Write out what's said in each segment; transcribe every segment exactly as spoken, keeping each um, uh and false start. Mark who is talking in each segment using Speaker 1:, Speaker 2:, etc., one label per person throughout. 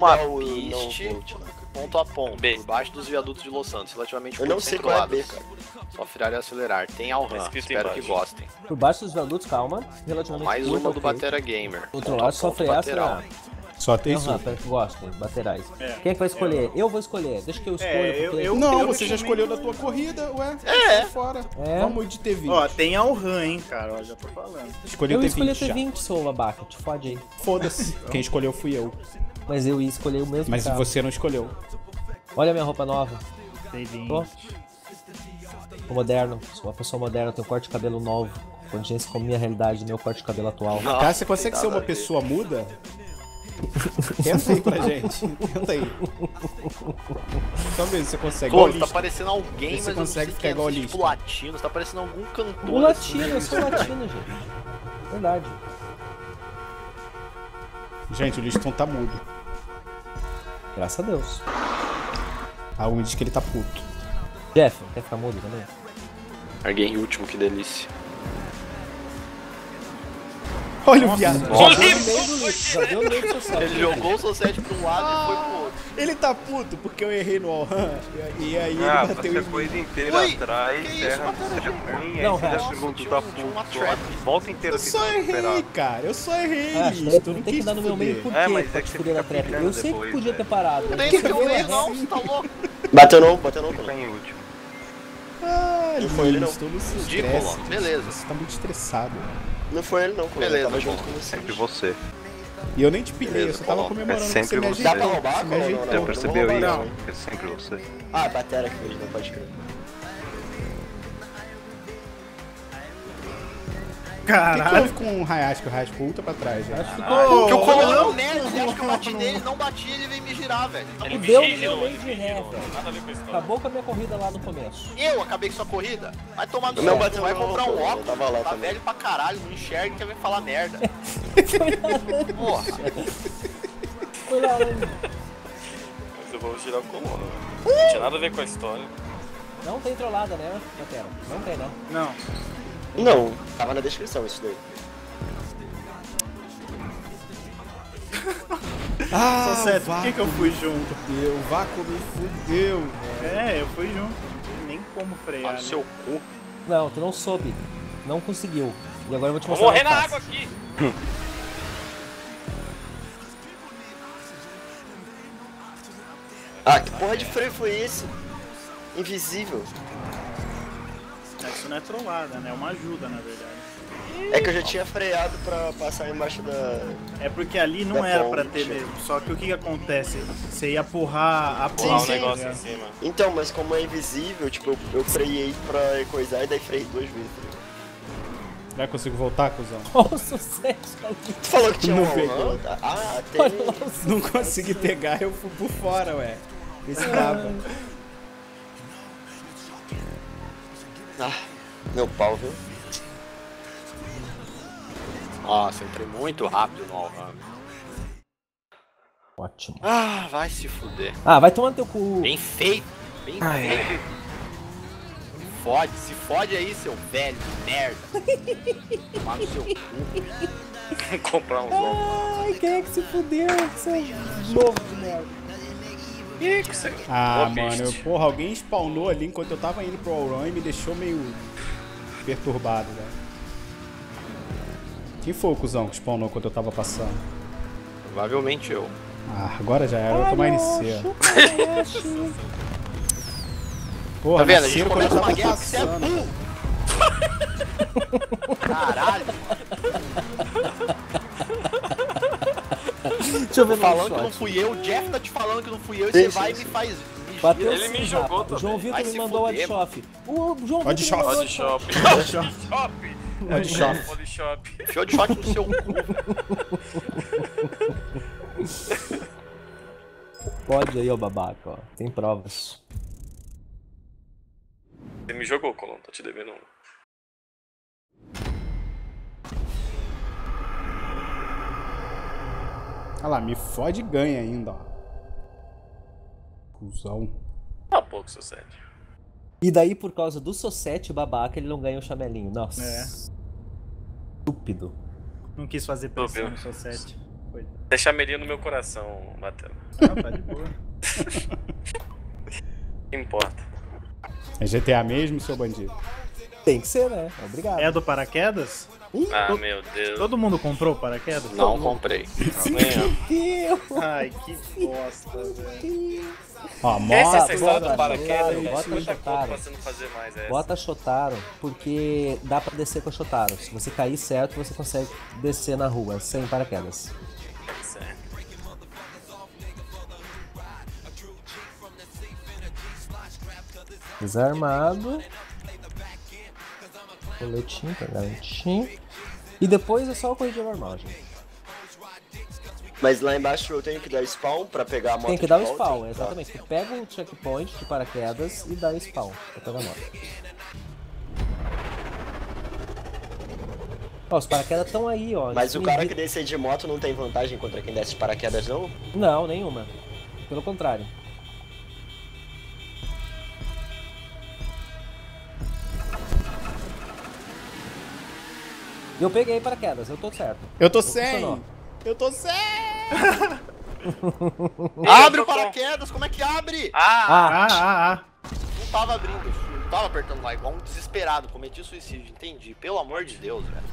Speaker 1: uma
Speaker 2: Não,
Speaker 1: piste,
Speaker 2: não, não,
Speaker 1: ponto a ponto,
Speaker 3: B.
Speaker 1: por baixo dos viadutos de Los Santos, relativamente
Speaker 2: Eu não sei qual é a B, cara.
Speaker 1: Só frear e acelerar. Tem Alran,
Speaker 3: Tá escrito
Speaker 1: espero que
Speaker 3: embaixo.
Speaker 1: gostem.
Speaker 4: Por baixo dos viadutos, calma. Relativamente
Speaker 1: Mais
Speaker 4: curto,
Speaker 1: uma do
Speaker 4: ok.
Speaker 1: Batera Gamer.
Speaker 4: Do outro
Speaker 1: Ponto a
Speaker 4: lado, só
Speaker 1: ponto,
Speaker 4: frear,
Speaker 1: lateral.
Speaker 4: acelerar.
Speaker 5: Só tem
Speaker 4: Não,
Speaker 5: isso.
Speaker 4: espero que gostem, laterais.
Speaker 6: É,
Speaker 4: Quem é que vai escolher? Eu vou escolher. Deixa que eu escolha,
Speaker 6: É, eu-
Speaker 4: porque...
Speaker 6: eu-
Speaker 5: Não, você já
Speaker 6: recomendo-
Speaker 5: escolheu da tua corrida, ué.
Speaker 1: É.
Speaker 5: Sai fora.
Speaker 4: É.
Speaker 5: Vamos de T vinte.
Speaker 6: Ó, tem Alran, hein, cara, ó, já tô falando.
Speaker 5: Escolheu
Speaker 4: Eu
Speaker 5: T
Speaker 4: escolhi
Speaker 5: vinte
Speaker 4: T
Speaker 5: já.
Speaker 4: vinte, sou babaca. Te fode aí.
Speaker 5: Foda-se. Quem escolheu fui eu.
Speaker 4: Mas eu ia escolher o mesmo
Speaker 5: Mas
Speaker 4: carro.
Speaker 5: você não escolheu.
Speaker 4: Olha a minha roupa nova.
Speaker 6: T vinte.
Speaker 4: Tô. Tô moderno. Sou uma pessoa moderna, tenho corte de cabelo novo. Condizência com a minha realidade, meu corte de cabelo atual.
Speaker 1: Nossa,
Speaker 5: Cara, você consegue
Speaker 1: tem
Speaker 5: ser
Speaker 1: nada
Speaker 5: uma
Speaker 1: a ver.
Speaker 5: pessoa muda? Tenta aí pra gente. Tenta aí. Só ver se você consegue.
Speaker 1: Pô,
Speaker 5: Igual
Speaker 1: tá
Speaker 5: lista.
Speaker 1: parecendo alguém,
Speaker 5: Você
Speaker 1: mas eu
Speaker 5: consegue
Speaker 1: não sei
Speaker 5: ficar
Speaker 1: quem é,
Speaker 5: igual
Speaker 1: tipo
Speaker 5: lista.
Speaker 1: latino, tá parecendo algum cantor.
Speaker 4: O
Speaker 1: assim,
Speaker 4: latino,
Speaker 1: né?
Speaker 4: eu sou latino, gente. Verdade.
Speaker 5: Gente, o Liston tá mudo.
Speaker 4: Graças a Deus.
Speaker 5: Algo me diz que ele tá puto.
Speaker 4: Jeff, quer ficar mudo também?
Speaker 1: Alguém último, que delícia.
Speaker 5: Olha o viado.
Speaker 4: Já
Speaker 3: Nossa.
Speaker 4: deu no meio do lixo, já deu no meio do seu
Speaker 1: Ele jogou o Society pra um lado e foi pro outro.
Speaker 5: Ele tá puto porque eu errei no Alran. E e aí
Speaker 7: Ah,
Speaker 5: ele bateu
Speaker 7: você
Speaker 5: em
Speaker 7: a
Speaker 5: mim.
Speaker 7: corrida inteira
Speaker 1: Ui,
Speaker 7: atrás,
Speaker 1: que
Speaker 7: terra,
Speaker 1: isso,
Speaker 7: seja ruim,
Speaker 4: Não,
Speaker 7: aí você
Speaker 4: relaxa.
Speaker 7: já segundo
Speaker 1: Tinha
Speaker 7: tá
Speaker 1: um- tinha uma
Speaker 7: puto,
Speaker 1: trap.
Speaker 7: volta inteira
Speaker 5: Eu só
Speaker 7: tentando
Speaker 5: errei,
Speaker 7: recuperar.
Speaker 5: cara. Eu só errei,
Speaker 4: Ah,
Speaker 5: Liston.
Speaker 4: tem
Speaker 5: Tu não
Speaker 4: que
Speaker 5: quis
Speaker 4: dar no meu meio
Speaker 5: fuder.
Speaker 4: por
Speaker 7: É,
Speaker 4: quê?
Speaker 7: mas
Speaker 4: Pra
Speaker 7: é que
Speaker 4: te
Speaker 7: você
Speaker 4: fuder
Speaker 7: fica
Speaker 4: na trap.
Speaker 7: pilhando
Speaker 4: Eu sei que
Speaker 7: depois,
Speaker 4: podia ter
Speaker 7: velho.
Speaker 4: parado.
Speaker 1: Não tem
Speaker 4: mas
Speaker 1: no teu
Speaker 4: eu
Speaker 1: meio
Speaker 4: errei.
Speaker 1: não, você tá louco.
Speaker 2: Bateu não, bateu não,
Speaker 7: Fica
Speaker 2: cara.
Speaker 7: em último.
Speaker 5: Ah,
Speaker 2: Não foi ele, não.
Speaker 5: Liston, não se
Speaker 1: Ridículo,
Speaker 5: estresse.
Speaker 1: beleza.
Speaker 5: Você tá muito estressado.
Speaker 2: Não foi ele não, cara.
Speaker 1: Beleza,
Speaker 2: Eu tava
Speaker 1: bom.
Speaker 2: junto com você.
Speaker 7: Sempre você.
Speaker 5: E eu nem te pilhei, eu
Speaker 1: Beleza,
Speaker 5: só tava
Speaker 1: Colombo.
Speaker 5: comemorando
Speaker 7: É
Speaker 5: que
Speaker 7: sempre
Speaker 5: você me
Speaker 7: você.
Speaker 5: ajeitou.
Speaker 2: Dá pra roubar,
Speaker 5: Você me
Speaker 2: Colombo?
Speaker 5: ajeitou.
Speaker 2: Não,
Speaker 7: Já
Speaker 2: não,
Speaker 7: percebeu
Speaker 2: não,
Speaker 7: isso?
Speaker 2: não.
Speaker 7: É sempre você.
Speaker 2: Ah, batera que fez, não pode crer.
Speaker 5: O que, que
Speaker 6: Caralho.
Speaker 5: houve com o Hayashiko? O Hayashiko ultra pra trás, já.
Speaker 6: Ô,
Speaker 1: Porque o Colombo é
Speaker 6: não,
Speaker 1: um nerd, ele acha que eu bati nele, não bati, ele veio me girar, velho.
Speaker 3: Ele
Speaker 4: Deu no
Speaker 3: me
Speaker 4: meu
Speaker 3: girou,
Speaker 4: meio
Speaker 3: ele
Speaker 4: de
Speaker 3: me
Speaker 4: ré,
Speaker 3: girou.
Speaker 4: velho.
Speaker 3: Nada a ver com a história.
Speaker 4: Acabou com a minha corrida lá no começo.
Speaker 1: Eu acabei com sua corrida? Vai tomar no
Speaker 2: Não
Speaker 1: céu,
Speaker 2: bateu
Speaker 1: vai
Speaker 2: no
Speaker 1: comprar um
Speaker 2: meu,
Speaker 1: óculos,
Speaker 2: eu tava lá
Speaker 1: tá
Speaker 2: também.
Speaker 1: velho pra caralho, não enxerga e quer vir falar merda. Porra,
Speaker 4: Foi lá,
Speaker 3: Mas eu vou girar o Colombo. Não tinha nada a ver com a história.
Speaker 4: não tem trollada, né, Batera? Não tem, não.
Speaker 6: Não.
Speaker 2: Não, tava na descrição isso daí.
Speaker 5: Ah,
Speaker 6: Só certo,
Speaker 5: o
Speaker 6: por que,
Speaker 5: vácuo
Speaker 6: que eu fui junto?
Speaker 5: me fudeu, o vácuo me fudeu.
Speaker 6: É, eu fui junto. Não tem nem como frear.
Speaker 1: fala
Speaker 6: né?
Speaker 1: no seu cu.
Speaker 4: Não, tu não soube. Não conseguiu. E agora eu vou te
Speaker 3: Vou
Speaker 4: mostrar.
Speaker 3: morrer
Speaker 4: o que
Speaker 3: na
Speaker 4: eu
Speaker 3: água
Speaker 4: faço.
Speaker 3: aqui.
Speaker 2: Ah, que porra de freio foi esse? Invisível.
Speaker 6: Isso não é trollada, né? É uma ajuda, na verdade.
Speaker 2: É que eu já tinha freado pra passar embaixo da...
Speaker 6: É porque ali não
Speaker 2: Da
Speaker 6: era pra
Speaker 2: ponte.
Speaker 6: ter mesmo. Só que o que que acontece? Você ia porrar a
Speaker 3: Pular
Speaker 6: ponte.
Speaker 3: um negócio
Speaker 6: né?
Speaker 3: em cima.
Speaker 2: Então, mas como é invisível, tipo, eu, eu freiei pra coisar e daí freiei duas vezes.
Speaker 5: Vai conseguir voltar, cuzão?
Speaker 4: Olha o sucesso ali.
Speaker 2: Tu falou que tinha
Speaker 5: Não
Speaker 2: um
Speaker 5: pegou.
Speaker 2: Alran? Ah, tem...
Speaker 4: Olha lá o sucesso.
Speaker 5: Não consegui pegar, eu fui por fora, ué. Esse tava.
Speaker 2: Ah, meu pau, viu?
Speaker 1: Nossa, entrei muito rápido no Alran.
Speaker 4: Ótimo.
Speaker 1: Ah, vai se fuder.
Speaker 4: Ah, vai tomar no teu cu.
Speaker 1: Bem feito, bem feito. Se fode, se fode aí, seu velho de merda. Tomar no seu cu.
Speaker 3: Comprar uns ovos.
Speaker 4: Ai, quem é que se fudeu? Seu novo de merda.
Speaker 3: Ih, que você...
Speaker 5: Ah,
Speaker 3: Boa
Speaker 5: mano, eu,
Speaker 3: piste.
Speaker 5: porra, alguém spawnou ali enquanto eu tava indo pro Auron e me deixou meio perturbado, velho. Quem foi o cuzão que spawnou quando eu tava passando?
Speaker 1: Provavelmente eu.
Speaker 5: Ah, agora já era, eu vou tomar N C. Porra,
Speaker 1: Tá vendo? A
Speaker 5: nasceram
Speaker 1: gente
Speaker 5: quando eu
Speaker 1: começa uma
Speaker 5: tava
Speaker 1: guerra porque você é
Speaker 5: passando.
Speaker 1: burro. Caralho.
Speaker 4: Deixa eu ver no
Speaker 1: Falando que
Speaker 4: shot.
Speaker 1: não fui eu, o Jeff tá te falando que não fui eu e
Speaker 2: Sim,
Speaker 1: você
Speaker 2: sim,
Speaker 1: vai e
Speaker 2: sim.
Speaker 1: me faz. Me
Speaker 4: Bateu
Speaker 1: gira.
Speaker 3: Ele me
Speaker 4: sim,
Speaker 3: jogou
Speaker 4: rapaz. O João
Speaker 3: também.
Speaker 4: Vitor
Speaker 1: Vai
Speaker 4: me
Speaker 1: se
Speaker 4: mandou o
Speaker 1: fuder,
Speaker 4: Oddshop. O João
Speaker 5: Odd
Speaker 4: Vitor me mandou
Speaker 3: Body
Speaker 4: o
Speaker 3: shop.
Speaker 4: Oddshop.
Speaker 3: Body shop.
Speaker 5: Body shop.
Speaker 3: Body shop.
Speaker 1: Enfiou de shot no seu cu.
Speaker 4: Pode aí, ó, babaca, ó. Tem provas.
Speaker 3: Você me jogou, Colombo. Tô te devendo um.
Speaker 5: Olha lá, me fode e ganha ainda, ó. Cusão.
Speaker 3: Tá pouco, seu sete.
Speaker 4: E daí, por causa do Societe babaca, ele não ganha o chamelinho. Nossa.
Speaker 6: É.
Speaker 4: Estúpido.
Speaker 6: Não quis fazer pressão
Speaker 3: vendo.
Speaker 6: no seu set. coitado.
Speaker 3: Deixa a Melinha no meu coração, Matheus.
Speaker 6: Ah, tá de boa.
Speaker 3: Não importa.
Speaker 5: É G T A mesmo, seu bandido?
Speaker 4: Tem que ser, né? Obrigado.
Speaker 6: É do paraquedas?
Speaker 3: Ah,
Speaker 6: to-
Speaker 3: meu Deus.
Speaker 6: Todo mundo comprou paraquedas?
Speaker 1: Não comprei.
Speaker 3: Nem eu.
Speaker 6: Ai, que bosta, velho.
Speaker 5: Ó,
Speaker 3: Essa
Speaker 5: moto.
Speaker 3: essa história
Speaker 4: bota
Speaker 3: do paraquedas,
Speaker 4: Shotaro,
Speaker 3: velho.
Speaker 4: bota
Speaker 3: Muita
Speaker 4: Shotaro.
Speaker 3: conta pra você não fazer mais essa.
Speaker 4: Bota Shotaro, porque dá pra descer com a Shotaro. Se você cair certo, você consegue descer na rua, sem paraquedas.
Speaker 3: Certo.
Speaker 4: Desarmado. Coletinho pra garantir. E depois é só a corrida normal, gente.
Speaker 2: Mas lá embaixo eu tenho que dar spawn pra pegar a moto
Speaker 4: Tem que
Speaker 2: de
Speaker 4: dar o
Speaker 2: volta?
Speaker 4: spawn,
Speaker 2: Tá.
Speaker 4: exatamente. Tu pega o checkpoint de paraquedas e dá spawn pra pegar a moto. Ó, os paraquedas estão aí, ó.
Speaker 2: Mas o
Speaker 4: Me
Speaker 2: cara
Speaker 4: vi-
Speaker 2: que descer de moto não tem vantagem contra quem desce de paraquedas, não?
Speaker 4: Não, nenhuma. Pelo contrário. Eu peguei paraquedas, eu tô certo.
Speaker 5: Eu tô
Speaker 4: Não funcionou.
Speaker 5: sem! Eu tô sem!
Speaker 1: Abre o paraquedas, como é que abre?
Speaker 3: Ah!
Speaker 4: Ah,
Speaker 6: Ah, ah, ah.
Speaker 1: Não tava abrindo, não tava apertando lá, igual um desesperado, cometi suicídio, entendi. Pelo amor de Deus, velho.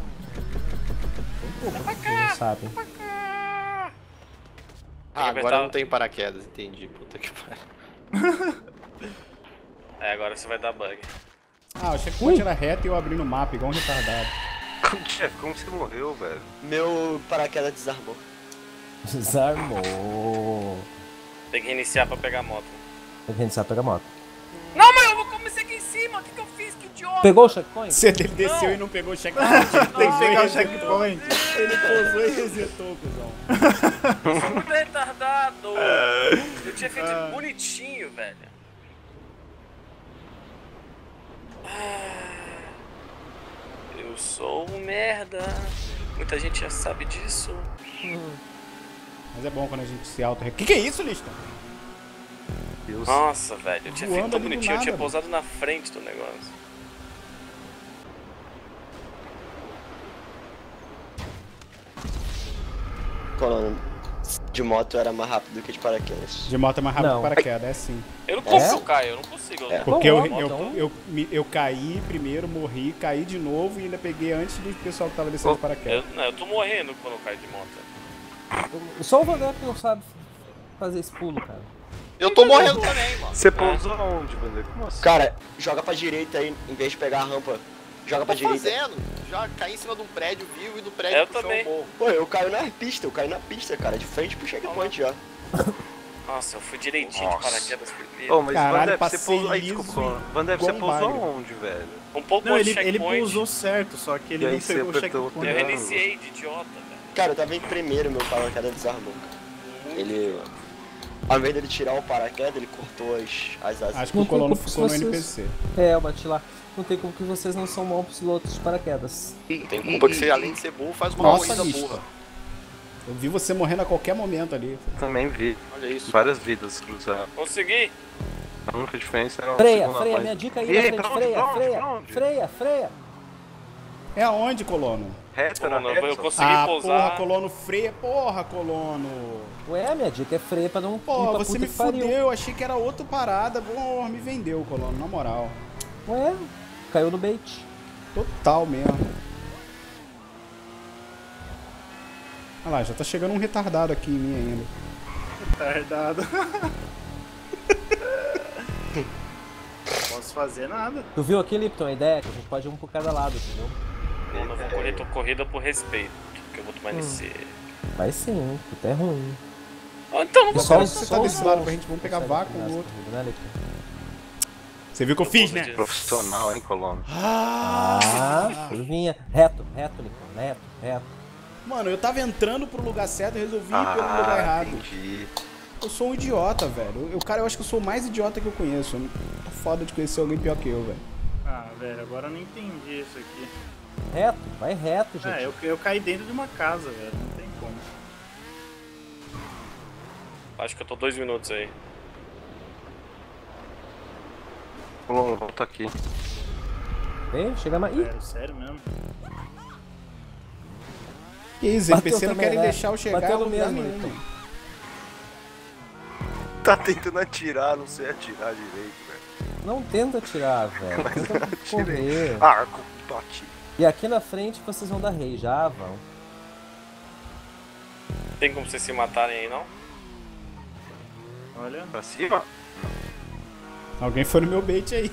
Speaker 4: não sabe.
Speaker 1: Ah,
Speaker 3: que
Speaker 1: agora
Speaker 3: apertar-
Speaker 1: não tem paraquedas, entendi. Puta que pariu.
Speaker 3: É, agora você vai dar bug.
Speaker 5: Ah, o checkpoint era reto e eu abri no mapa, igual um retardado.
Speaker 7: Jeff, como você morreu, velho?
Speaker 2: Meu paraquedas desarmou.
Speaker 4: Desarmou.
Speaker 3: Tem que reiniciar pra pegar a moto.
Speaker 4: Tem que reiniciar, pega a moto.
Speaker 3: Não, mas eu vou começar aqui em cima. O que, que eu fiz? Que idiota!
Speaker 4: Pegou o checkpoint?
Speaker 5: Você ele desceu
Speaker 3: Não.
Speaker 5: e não pegou o checkpoint.
Speaker 6: Tem que pegar o
Speaker 5: Resetou.
Speaker 6: checkpoint.
Speaker 5: Ele pousou e resetou, cuzão.
Speaker 3: Muito retardado! Eu tinha feito bonitinho, velho. Ah, Eu sou um merda. Muita gente já sabe disso.
Speaker 5: Mas é bom quando a gente se auto... Que que é isso, Lista?
Speaker 7: Deus.
Speaker 3: Nossa, velho. Eu tinha
Speaker 5: Voando
Speaker 3: feito tão
Speaker 5: ali do
Speaker 3: bonitinho. Eu tinha
Speaker 5: nada,
Speaker 3: pousado na frente do negócio.
Speaker 2: Quando de moto era mais rápido que de paraquedas.
Speaker 5: De moto é mais rápido
Speaker 4: Não.
Speaker 5: que paraquedas, é sim.
Speaker 3: Eu não consigo, Caio. Eu não consigo.
Speaker 2: É.
Speaker 5: Porque eu,
Speaker 4: Bom,
Speaker 5: eu,
Speaker 4: então-
Speaker 5: eu, me- eu caí primeiro, morri, caí de novo e ainda peguei antes do pessoal que tava descendo de
Speaker 3: Eu,
Speaker 5: paraquedas.
Speaker 3: não, eu tô morrendo quando eu caio de moto.
Speaker 4: Só o Vander que não sabe fazer esse pulo, cara.
Speaker 1: Eu tô morrendo também, mano.
Speaker 7: Você pousou aonde, velho? Como assim?
Speaker 2: Cara, joga pra direita aí, em vez de pegar a rampa. Joga pra
Speaker 1: Tô
Speaker 2: direita.
Speaker 1: fazendo. Já caí em cima de um prédio vivo e do prédio
Speaker 3: Eu
Speaker 1: pro chão
Speaker 3: também.
Speaker 1: morro.
Speaker 2: Pô, eu caio na pista, eu caio na pista, cara, de frente pro checkpoint já.
Speaker 3: Nossa, eu fui direitinho
Speaker 7: Nossa.
Speaker 3: de paraquedas primeiro.
Speaker 7: Ô, mas
Speaker 5: Caralho,
Speaker 7: Vandep, você
Speaker 5: passei
Speaker 7: pousou... Aí,
Speaker 5: liso
Speaker 7: desculpa,
Speaker 5: e
Speaker 7: Vandep, você
Speaker 5: igual um
Speaker 7: pousou
Speaker 5: bagre.
Speaker 7: aonde, velho?
Speaker 3: Um pouco
Speaker 6: Não,
Speaker 3: antes
Speaker 6: ele,
Speaker 3: do
Speaker 6: ele
Speaker 3: checkpoint.
Speaker 6: pousou certo, só que ele
Speaker 7: E aí
Speaker 6: não
Speaker 7: você
Speaker 6: pegou o
Speaker 7: apertou o
Speaker 6: checkpoint.
Speaker 3: Eu
Speaker 7: Não.
Speaker 3: reiniciei de idiota, velho.
Speaker 2: Cara, eu tava em primeiro, meu paraquedas desarmou, cara. Ele... Ao invés dele tirar o paraquedas, ele cortou as, as asas.
Speaker 5: Acho que
Speaker 4: Não
Speaker 5: o colono
Speaker 4: tem como
Speaker 5: ficou no
Speaker 4: vocês-
Speaker 5: N P C.
Speaker 4: É, eu bati lá. Não tem como que vocês não são bons pilotos de paraquedas.
Speaker 1: Tem culpa que você, além de ser burro, faz uma
Speaker 5: Nossa,
Speaker 1: corrida
Speaker 5: lista.
Speaker 1: burra.
Speaker 5: Eu vi você morrendo a qualquer momento ali.
Speaker 7: Também vi.
Speaker 1: Olha isso.
Speaker 7: Várias vidas cruzadas.
Speaker 3: Consegui!
Speaker 7: A única diferença era a
Speaker 4: Freia,
Speaker 7: segunda
Speaker 4: freia,
Speaker 7: voz.
Speaker 4: minha dica aí
Speaker 7: Ih,
Speaker 4: na frente,
Speaker 7: pra onde,
Speaker 4: freia,
Speaker 7: pra onde,
Speaker 4: freia,
Speaker 7: pra onde?
Speaker 4: freia, freia.
Speaker 5: É aonde, colono?
Speaker 7: Reto, era
Speaker 3: Mano, eu
Speaker 7: reto.
Speaker 3: consegui
Speaker 5: Ah,
Speaker 3: pousar.
Speaker 5: porra, colono freia. Porra, colono.
Speaker 4: Ué, minha dica é freia pra não ir
Speaker 5: Pô,
Speaker 4: pra
Speaker 5: você
Speaker 4: puta
Speaker 5: me
Speaker 4: que pariu.
Speaker 5: fudeu, eu achei que era outra parada. Porra, me vendeu, colono, na moral.
Speaker 4: Ué, caiu no bait.
Speaker 5: Total mesmo. Olha lá, já tá chegando um retardado aqui em mim ainda.
Speaker 6: Retardado. Não posso fazer nada.
Speaker 4: Tu viu aqui, Lipton, a ideia? Que a gente pode ir um por cada lado, entendeu?
Speaker 3: Mano, eu vou correr, tô corrida por respeito. Que eu vou tomar nesse.
Speaker 4: Vai sim, puta é ruim.
Speaker 3: Ah, então não vou
Speaker 4: Só
Speaker 5: Cara,
Speaker 4: os-
Speaker 5: se você
Speaker 4: só
Speaker 5: tá
Speaker 4: os
Speaker 5: desse lado
Speaker 4: bons
Speaker 5: pra gente, vamos pegar
Speaker 4: conseguem
Speaker 5: vácuo
Speaker 4: pegar
Speaker 5: o
Speaker 4: essa
Speaker 5: outro.
Speaker 4: corrida, né, Lipton?
Speaker 5: Você viu o que eu fiz, né?
Speaker 3: disso.
Speaker 7: Profissional, hein, colono?
Speaker 4: Ah, curvinha. Reto, reto, Lipton, reto, reto.
Speaker 5: Mano, eu tava entrando pro lugar certo e resolvi ir pelo lugar
Speaker 7: Ah,
Speaker 5: errado.
Speaker 7: entendi.
Speaker 5: Eu sou um idiota, velho. Eu, cara, eu acho que eu sou o mais idiota que eu conheço. É foda de conhecer alguém pior que eu, velho.
Speaker 6: Ah, velho, agora eu não entendi isso aqui.
Speaker 4: Reto, vai reto, gente.
Speaker 6: É, eu, eu caí dentro de uma casa, velho. Não tem como.
Speaker 3: Acho que eu tô dois minutos aí.
Speaker 7: Colono, volta aqui.
Speaker 4: Vem, chega mais. Ih,
Speaker 6: Velho, sério mesmo.
Speaker 5: Que isso,
Speaker 4: Bateu
Speaker 5: N P C não
Speaker 4: também,
Speaker 5: querem
Speaker 4: né?
Speaker 5: deixar eu chegar
Speaker 4: Bateu
Speaker 5: a
Speaker 4: no
Speaker 5: lugar
Speaker 4: mesmo,
Speaker 5: nenhum.
Speaker 4: então.
Speaker 7: Tá tentando atirar, não sei atirar direito, velho.
Speaker 4: Não tenta atirar, velho. Tenta correr.
Speaker 7: Arco, bate.
Speaker 4: E aqui na frente vocês vão dar rei, já vão.
Speaker 3: Tem como vocês se matarem aí, não?
Speaker 6: Olha.
Speaker 7: Pra cima?
Speaker 5: Alguém foi no meu bait aí.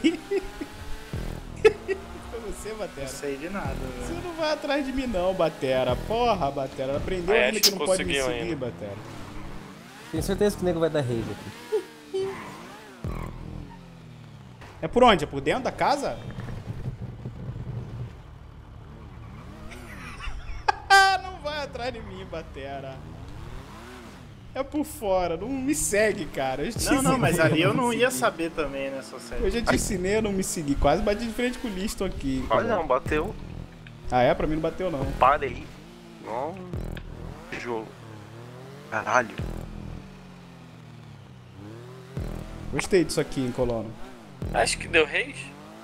Speaker 5: Foi você,
Speaker 6: Não
Speaker 5: Batera.
Speaker 6: sei de nada,
Speaker 5: Você
Speaker 6: velho.
Speaker 5: não vai atrás de mim não, Batera. Porra, Batera. Aprendeu
Speaker 3: Aí
Speaker 5: ainda
Speaker 3: acho
Speaker 5: que
Speaker 3: que
Speaker 5: não pode me
Speaker 3: conseguiu
Speaker 5: seguir,
Speaker 3: ainda.
Speaker 5: Batera.
Speaker 4: Tenho certeza que o nego vai dar rage aqui.
Speaker 5: É por onde? É por dentro da casa? Não vai atrás de mim, Batera. É por fora, não me segue, cara. Eu te
Speaker 6: Não, não,
Speaker 5: ensinei
Speaker 6: mas
Speaker 5: a
Speaker 6: ali eu não
Speaker 5: me
Speaker 6: ia
Speaker 5: seguir.
Speaker 6: saber também nessa série.
Speaker 5: Eu já te ensinei a não me seguir. Quase bati de frente com o Liston aqui.
Speaker 7: Olha, não, bateu.
Speaker 5: Ah, é? Pra mim não bateu, não.
Speaker 7: Parei. Não. Jogo. Caralho.
Speaker 5: Gostei disso aqui, hein, Colono.
Speaker 3: Acho que deu rage.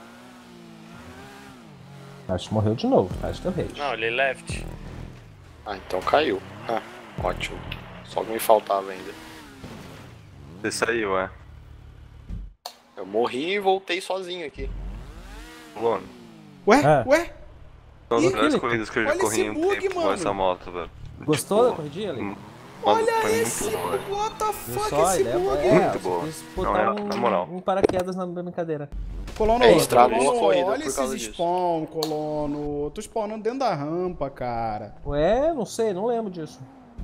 Speaker 4: Acho que morreu de novo, acho que deu rage.
Speaker 3: Não, ele left.
Speaker 2: Ah, então caiu. Ah, ótimo. Só que me faltava ainda.
Speaker 7: Você saiu, é.
Speaker 2: Eu morri e voltei sozinho aqui.
Speaker 7: Colono.
Speaker 5: Ué?
Speaker 4: Ah.
Speaker 5: Ué?
Speaker 7: Uma das
Speaker 5: Ih,
Speaker 7: melhores
Speaker 4: Felipe,
Speaker 7: corridas que eu já
Speaker 5: olha
Speaker 7: corri
Speaker 5: esse
Speaker 7: em um
Speaker 5: bug,
Speaker 7: tempo com
Speaker 5: mano.
Speaker 7: essa moto, velho.
Speaker 4: Gostou da
Speaker 7: Tipo,
Speaker 4: corridinha ali?
Speaker 7: hum,
Speaker 5: Olha
Speaker 7: foi
Speaker 5: esse
Speaker 7: muito boa, velho.
Speaker 5: bug. What the
Speaker 4: Viu
Speaker 5: fuck
Speaker 4: só?
Speaker 5: esse
Speaker 4: Ele é,
Speaker 5: bug?
Speaker 4: é,
Speaker 7: Muito
Speaker 4: você
Speaker 7: boa.
Speaker 4: quis
Speaker 7: Não,
Speaker 4: botar
Speaker 7: é,
Speaker 4: um,
Speaker 7: na moral.
Speaker 4: um paraquedas na brincadeira.
Speaker 5: Colono,
Speaker 2: É, estragou
Speaker 5: Colono,
Speaker 2: a corrida
Speaker 5: olha
Speaker 2: por causa
Speaker 5: esses
Speaker 2: disso.
Speaker 5: spawn, Colono. Eu tô spawnando dentro da rampa, cara.
Speaker 4: Ué, não sei, não lembro disso.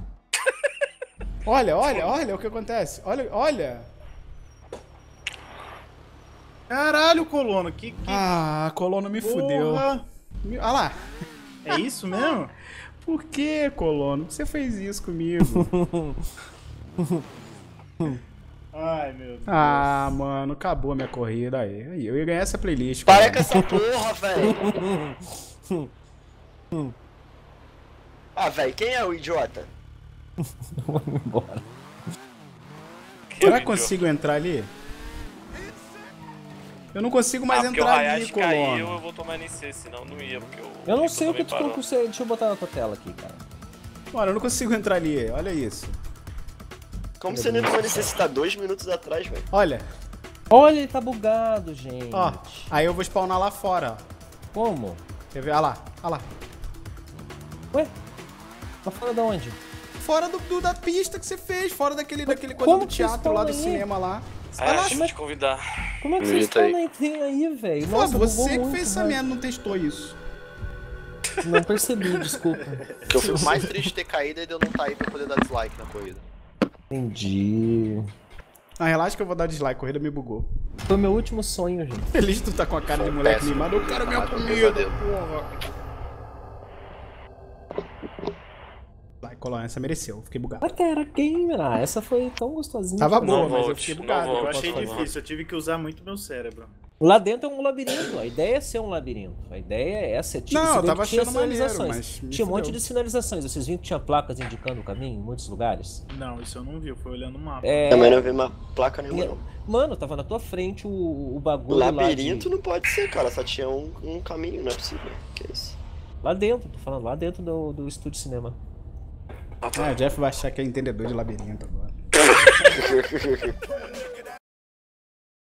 Speaker 5: Olha, olha, olha o que acontece. Olha, olha.
Speaker 6: Caralho, Colono, que. que...
Speaker 5: Ah, Colono me fudeu.
Speaker 6: Porra.
Speaker 5: Me- Olha lá.
Speaker 6: É isso mesmo?
Speaker 5: Por que, Colono? Você fez isso comigo?
Speaker 6: Ai, meu Deus.
Speaker 5: Ah, mano, acabou a minha corrida aí. Aí, eu ia ganhar essa playlist.
Speaker 2: Para com
Speaker 5: Colono.
Speaker 2: essa porra, velho. Ah, velho, quem é o idiota?
Speaker 4: Vamos embora.
Speaker 5: Será que consigo entrar ali? Eu não consigo mais
Speaker 3: ah, porque o
Speaker 5: entrar ali,
Speaker 3: Hayashi caiu,
Speaker 5: Colono.
Speaker 3: eu vou tomar N C, senão não ia, porque o
Speaker 4: Eu não
Speaker 3: Rico
Speaker 4: sei o que
Speaker 3: também
Speaker 4: tu
Speaker 3: parou.
Speaker 4: consegue. Deixa eu botar na tua tela aqui, cara.
Speaker 5: Mano, eu não consigo entrar ali. Olha isso.
Speaker 2: Como você não entrou nesse você tá dois minutos atrás, velho?
Speaker 5: Olha.
Speaker 4: Olha, ele tá bugado, gente.
Speaker 5: Ó. Aí eu vou spawnar lá fora, ó.
Speaker 4: Como?
Speaker 5: Quer ver? Olha lá. Olha lá.
Speaker 4: Ué? Tá fora de onde?
Speaker 5: Fora do, do- da pista que você fez. Fora daquele, daquele coisa
Speaker 4: como
Speaker 5: do
Speaker 4: que você
Speaker 5: teatro lá do
Speaker 4: spawna aí?
Speaker 5: cinema lá.
Speaker 3: Ah,
Speaker 5: Vai lá.
Speaker 3: deixa eu te convidar.
Speaker 4: Como é que você
Speaker 2: Digita
Speaker 4: está na aí, velho?
Speaker 5: Pô,
Speaker 4: Nossa,
Speaker 5: você
Speaker 4: bugou
Speaker 5: que
Speaker 4: muito,
Speaker 5: fez essa
Speaker 4: velho.
Speaker 5: merda, não testou isso.
Speaker 4: Não percebi, desculpa.
Speaker 2: Que eu fico mais triste de ter caído e de eu não tá aí pra poder dar dislike na corrida.
Speaker 4: Entendi.
Speaker 5: Ah, relaxa que eu vou dar dislike. A corrida me bugou.
Speaker 4: Foi meu último sonho, gente.
Speaker 5: Feliz tu tá com a cara de moleque
Speaker 2: péssimo.
Speaker 5: mimado. Eu quero minha
Speaker 2: Ah, tô
Speaker 5: comida,
Speaker 2: pesadelo.
Speaker 5: porra. Vai, Colono, essa mereceu. Fiquei bugado.
Speaker 4: Batera Gamer, ah, essa foi tão gostosinha.
Speaker 5: Tava
Speaker 4: Não,
Speaker 5: boa,
Speaker 3: Não
Speaker 5: mas eu
Speaker 3: volte,
Speaker 5: fiquei
Speaker 3: não
Speaker 5: bugado.
Speaker 3: volte.
Speaker 6: Eu
Speaker 5: posso
Speaker 6: achei
Speaker 5: falar.
Speaker 6: difícil, eu tive que usar muito meu cérebro.
Speaker 4: Lá dentro é um labirinto. A ideia é ser um labirinto. A ideia é essa. Tinha,
Speaker 5: Não,
Speaker 4: você
Speaker 5: eu
Speaker 4: viu
Speaker 5: tava
Speaker 4: que tinha
Speaker 5: achando maneiro,
Speaker 4: sinalizações.
Speaker 5: mas me
Speaker 4: Tinha um monte
Speaker 5: fudeu.
Speaker 4: de sinalizações. Vocês viram que tinha placas indicando o caminho em muitos lugares?
Speaker 6: Não, isso eu não vi, eu fui olhando o mapa.
Speaker 4: É...
Speaker 2: Também não vi uma placa nenhuma, não.
Speaker 4: Mano, tava na tua frente o, o bagulho
Speaker 2: Labirinto
Speaker 4: lá de...
Speaker 2: não pode ser, cara. Só tinha um, um caminho, não é possível. Que isso?
Speaker 4: Lá dentro, tô falando, lá dentro do, do estúdio de cinema.
Speaker 5: Ah, o Jeff vai achar que é entendedor de labirinto agora.